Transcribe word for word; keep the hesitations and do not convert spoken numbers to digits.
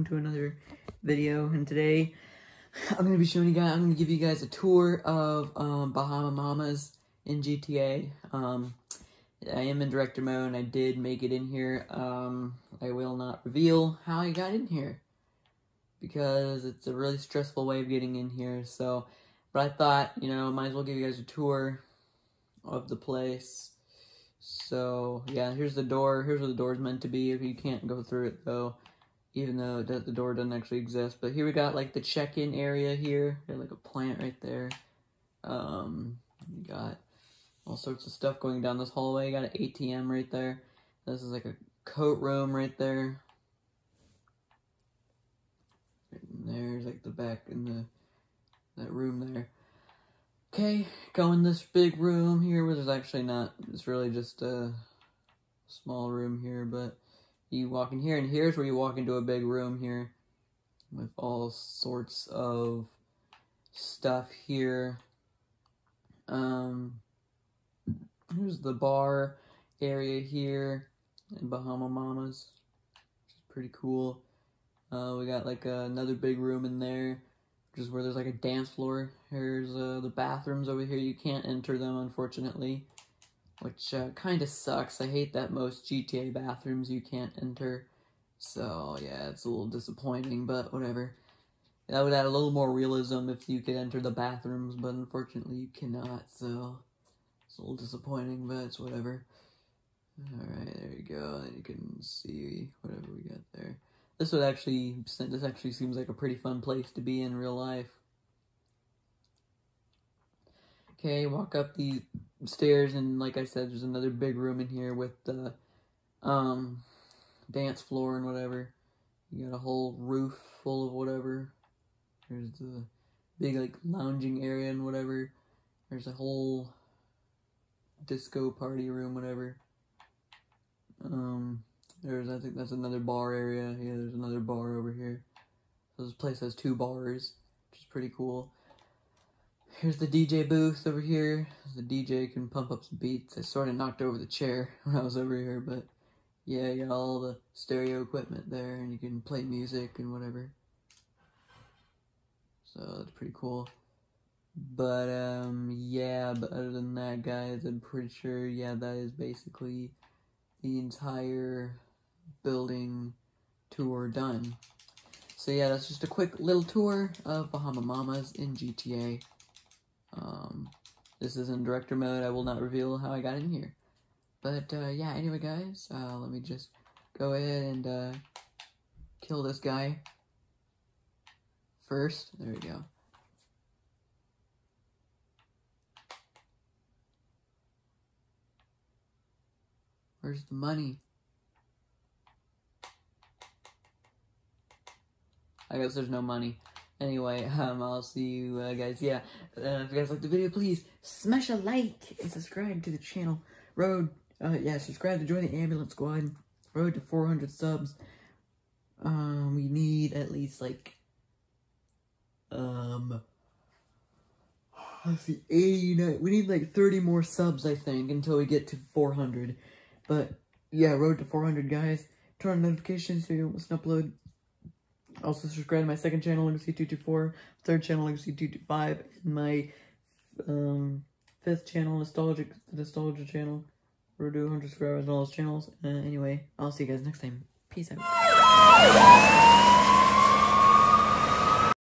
welcome to another video. And today I'm gonna be showing you guys, I'm gonna give you guys a tour of um, Bahama Mamas in G T A. Um, I am in director mode and I did make it in here. Um, I will not reveal how I got in here because it's a really stressful way of getting in here. So, but I thought, you know, might as well give you guys a tour of the place. So, yeah, here's the door. Here's where the door is meant to be. If you can't go through it, though, even though the door doesn't actually exist. But here we got, like, the check-in area here. Got, like, a plant right there. Um, we got all sorts of stuff going down this hallway. Got an A T M right there. This is, like, a coat room right there. And there's, like, the back in the that room there. Okay, go in this big room here where there's actually not, it's really just a small room here, but you walk in here, and here's where you walk into a big room here with all sorts of stuff here. Um, here's the bar area here in Bahama Mamas, which is pretty cool. Uh, we got like uh, another big room in there, which is where there's like a dance floor. Here's uh, the bathrooms over here. You can't enter them, unfortunately, which uh, kind of sucks. I hate that most G T A bathrooms you can't enter. So, yeah, it's a little disappointing, but whatever. That would add a little more realism if you could enter the bathrooms, but unfortunately you cannot, so it's a little disappointing, but it's whatever. Alright, there you go. Then you can see whatever we got there. This would actually, this actually seems like a pretty fun place to be in real life. Okay, walk up the stairs, and like I said, there's another big room in here with the um, dance floor and whatever. You got a whole roof full of whatever. There's the big, like, lounging area and whatever. There's a whole disco party room, whatever. Um... There's, I think that's another bar area. Yeah, there's another bar over here. So this place has two bars, which is pretty cool. Here's the D J booth over here. The D J can pump up some beats. I sort of knocked over the chair when I was over here, but yeah, you got all the stereo equipment there, and you can play music and whatever. So that's pretty cool. But, um, yeah, but other than that, guys, I'm pretty sure, yeah, that is basically the entire building tour done. So yeah, that's just a quick little tour of Bahama Mamas in G T A. Um, this is in director mode. I will not reveal how I got in here. But uh, yeah, anyway guys, uh, let me just go ahead and uh, kill this guy first. There we go. Where's the money? I guess there's no money. Anyway, um, I'll see you uh, guys. Yeah, uh, if you guys like the video, please smash a like and subscribe to the channel. Road, uh, yeah, subscribe to join the ambulance squad. Road to four hundred subs. Um, we need at least like, um, let's see, eighty-nine. We need like thirty more subs, I think, until we get to four hundred. But yeah, road to four hundred, guys. Turn on notifications so you don't miss an upload. Also subscribe to my second channel, Legacy two two four, third channel, Legacy two two five, and my um, fifth channel, Nostalgic, the Nostalgia channel. Road to one hundred subscribers on all those channels. Uh, anyway, I'll see you guys next time. Peace out.